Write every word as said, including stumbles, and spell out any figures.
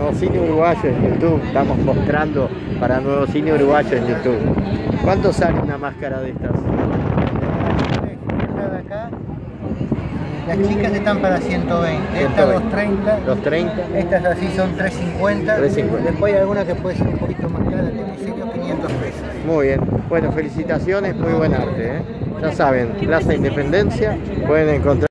nuevo cine uruguayo en YouTube. Estamos mostrando para nuevo cine uruguayo en YouTube. ¿Cuánto sale una máscara de estas? Esta de acá, las chicas están para ciento veinte, estas doscientos treinta. doscientos treinta. Estas así son trescientos cincuenta. trescientos cincuenta. Después hay alguna que puede ser un poquito más cara, de miserio, quinientos pesos. Muy bien. Bueno, felicitaciones, muy buen arte, ¿eh? Ya saben, Plaza Independencia, pueden encontrar